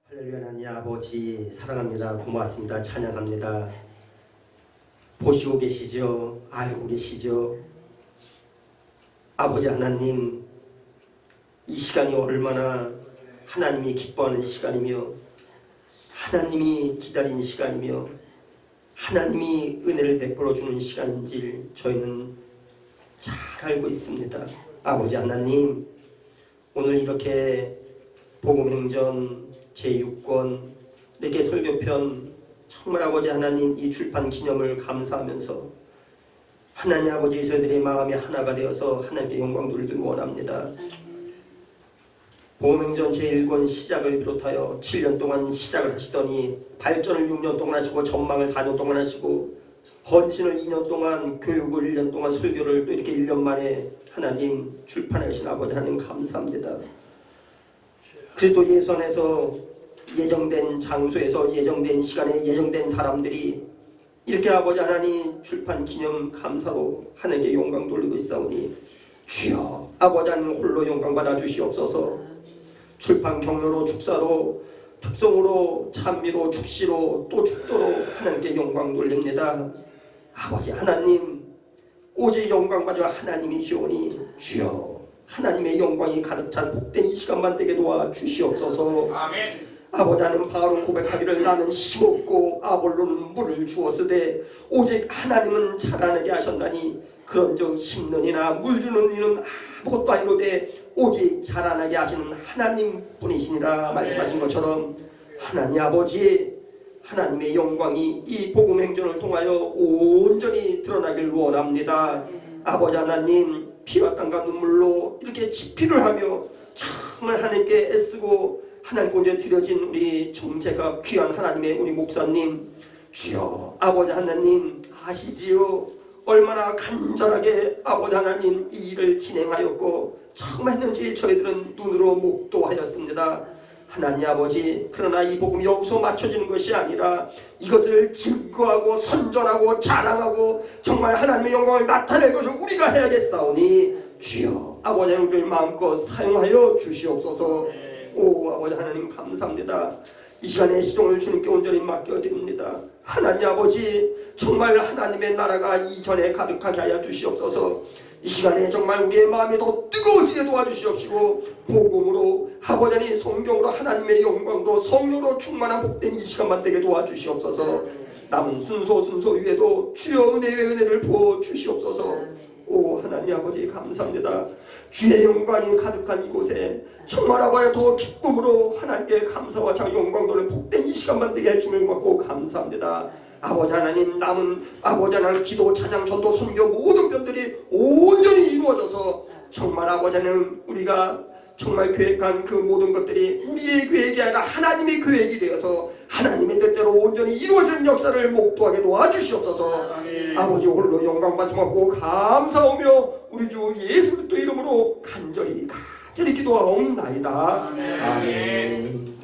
할렐루야. 하나님 아버지 사랑합니다. 고맙습니다. 찬양합니다. 보시고 계시죠? 알고 계시죠? 아버지 하나님, 이 시간이 얼마나 하나님이 기뻐하는 시간이며 하나님이 기다리는 시간이며 하나님이 은혜를 베풀어 주는 시간인지 저희는 잘 알고 있습니다. 아버지 하나님, 오늘 이렇게 복음행전 제6권 이렇게 설교편 정말 아버지 하나님 이 출판 기념을 감사하면서 하나님 아버지 저희들의 마음이 하나가 되어서 하나님께 영광 돌리길 원합니다. 복음행전 제1권 시작을 비롯하여 7년 동안 시작을 하시더니 발전을 6년 동안 하시고 전망을 4년 동안 하시고 헌신을 2년 동안 교육을 1년 동안 설교를 또 이렇게 1년 만에 하나님 출판하신 아버지 하나님 감사합니다. 그리스도 예수 안에서 예정된 장소에서 예정된 시간에 예정된 사람들이 이렇게 아버지 하나님 출판 기념 감사로 하나님께 영광 돌리고 있사오니 주여 아버지 하나님 홀로 영광 받아 주시옵소서. 출판 경로로 축사로 특성으로 찬미로 축시로 또 축도로 하나님께 영광 돌립니다. 아버지 하나님 오직 영광 받아 하나님이시오니 주여 하나님의 영광이 가득 찬 복된 이 시간만 되게 도와 주시옵소서. 아멘. 아버지 하나님 바로 고백하기를 나는 심었고 아볼로는 물을 주었으되 오직 하나님은 자라나게 하셨나니 그런즉 심는 이나 물 주는 이는 아무것도 아니로되 오직 자라나게 하시는 하나님 뿐이시니라 말씀하신 것처럼 하나님 아버지 하나님의 영광이 이 복음 행전을 통하여 온전히 드러나길 원합니다. 아버지 하나님 피와 땀과 눈물로 이렇게 집필을 하며 정말 하나님께 애쓰고 하나님 께 드려진 우리 정체가 귀한 하나님의 우리 목사님 주여 아버지 하나님 아시지요? 얼마나 간절하게 아버지 하나님 이 일을 진행하였고 정말 했는지 저희들은 눈으로 목도하였습니다. 하나님 아버지 그러나 이 복음이 여기서 맞춰지는 것이 아니라 이것을 증거하고 선전하고 자랑하고 정말 하나님의 영광을 나타낼 것을 우리가 해야겠사오니 주여 아버지 하나님을 마음껏 사용하여 주시옵소서. 오 아버지 하나님 감사합니다. 이 시간에 시종을 주님께 온전히 맡겨드립니다. 하나님 아버지 정말 하나님의 나라가 이전에 가득하게 하여 주시옵소서. 이 시간에 정말 우리의 마음이 더 뜨거워지게 도와주시옵시고 복음으로 아버지 하나님 성경으로 하나님의 영광도 성령으로 충만한 복된 이 시간만 되게 도와주시옵소서. 남은 순서 위에도 주여 은혜의 은혜를 부어 주시옵소서. 오 하나님 아버지 감사합니다. 주의 영광이 가득한 이곳에 정말 아버지 더 기쁨으로 하나님께 감사와 자기 영광 돌리는 복된 이 시간만 되게 해주심을 받고 감사합니다. 아버지 하나님 남은 아버지 하나님 기도 찬양 전도 선교 모든 변들이 온전히 이루어져서 정말 아버지 하나님 우리가 정말 계획한 그 모든 것들이 우리의 계획이 아니라 하나님의 계획이 되어서 하나님의 뜻대로 온전히 이루어지는 역사를 목도하게 도와주시옵소서. 아버지 홀로 영광 받으시고 감사하며 우리 주 예수 그리스도 이름으로 간절히 기도하옵나이다. 아멘.